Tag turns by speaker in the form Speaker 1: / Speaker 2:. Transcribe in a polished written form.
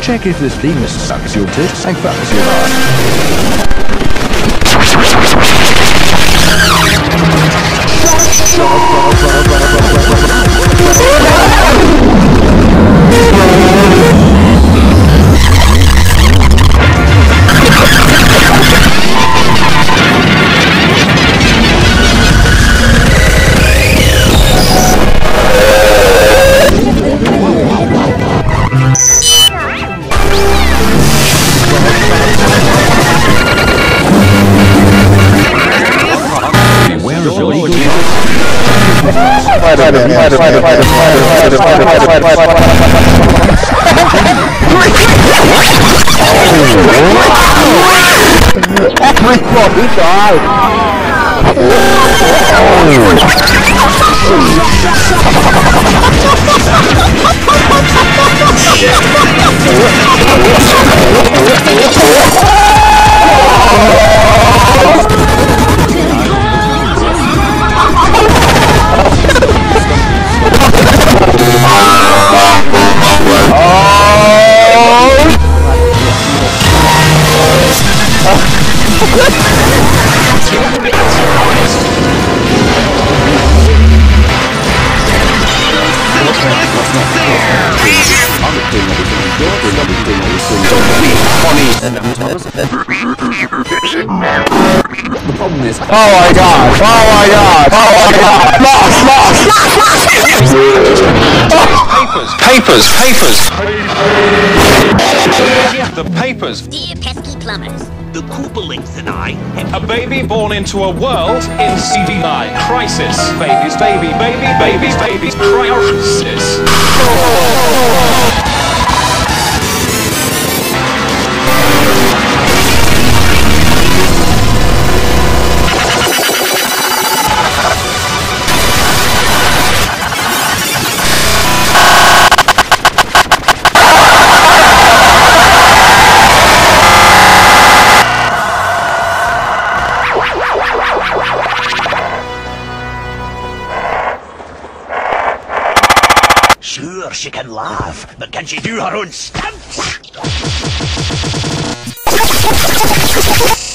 Speaker 1: Check if this penis sucks your tits and fucks your ass.
Speaker 2: Oh my god! Oh my god! Oh my god! Papers! The papers!
Speaker 3: Dear pesky plumbers,
Speaker 4: The Koopalinks and I have
Speaker 5: A baby born into a world in CD9 crisis. Babies, crisis.
Speaker 4: Sure, she can laugh, but can she do her own stunts?